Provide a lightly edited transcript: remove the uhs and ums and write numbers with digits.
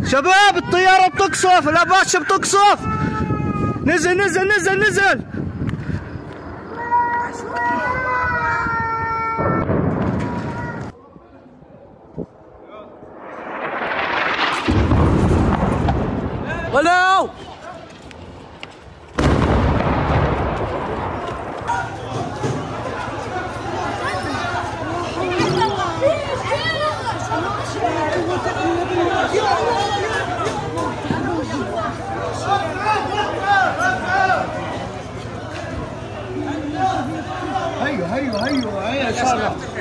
شباب الطيارة بتقصف، الأباتشا بتقصف. نزل نزل نزل نزل. ولو هيو هيو هيو هيو